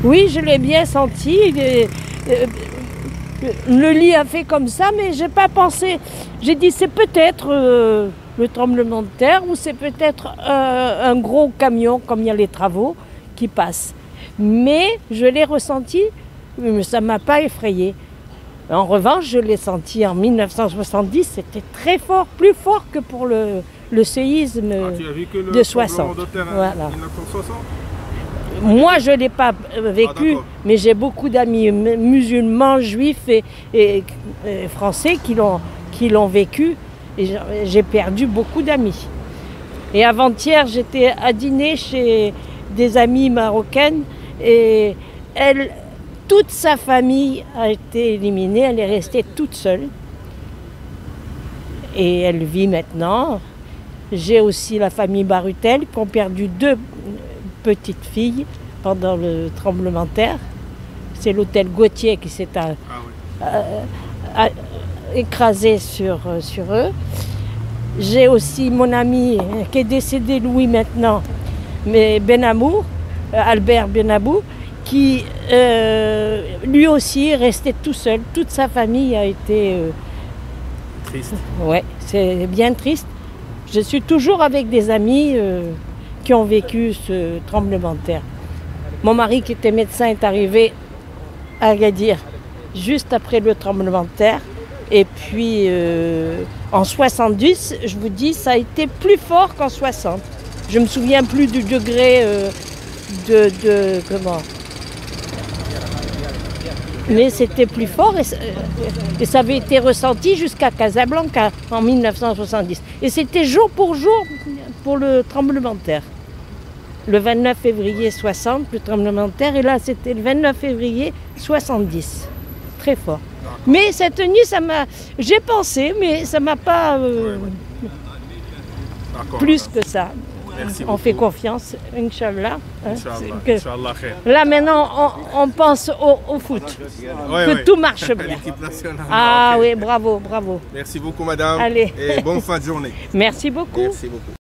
Oui, je l'ai bien senti. Le lit a fait comme ça, mais j'ai pas pensé. J'ai dit c'est peut-être le tremblement de terre ou c'est peut-être un gros camion, comme il y a les travaux, qui passe. Mais je l'ai ressenti, mais ça ne m'a pas effrayé. En revanche, je l'ai senti en 1970, c'était très fort, plus fort que pour le séisme tu as vu que de 60. De terre, voilà. 1960 Moi, je ne l'ai pas vécu, mais j'ai beaucoup d'amis musulmans, juifs et français qui l'ont vécu. Et j'ai perdu beaucoup d'amis. Et avant-hier, j'étais à dîner chez des amies marocaines et toute sa famille a été éliminée. Elle est restée toute seule. Et elle vit maintenant. J'ai aussi la famille Barutel qui ont perdu 2 petites filles pendant le tremblement de terre. C'est l'hôtel Gauthier qui s'est écrasé sur eux. J'ai aussi mon ami qui est décédé, Louis maintenant, mais Benamour, Albert Benamour, qui lui aussi est resté tout seul. Toute sa famille a été... triste. Ouais, c'est bien triste. Je suis toujours avec des amis qui ont vécu ce tremblement de terre. Mon mari qui était médecin est arrivé à Agadir juste après le tremblement de terre. Et puis en 70, je vous dis, ça a été plus fort qu'en 60. Je ne me souviens plus du degré comment. Mais c'était plus fort et ça avait été ressenti jusqu'à Casablanca en 1970. Et c'était jour pour jour pour le tremblement de terre. Le 29 février 60, le tremblement de terre, et là c'était le 29 février 70. Très fort. Mais cette nuit, j'ai pensé, mais ça m'a pas plus que ça. Merci on fait confiance, Inch'Allah. Inch'Allah. Là maintenant, on pense au foot, que tout marche bien. L'équipe nationale. Ah oui, bravo, bravo. Merci beaucoup madame. Allez. Et bonne fin de journée. Merci beaucoup. Merci beaucoup.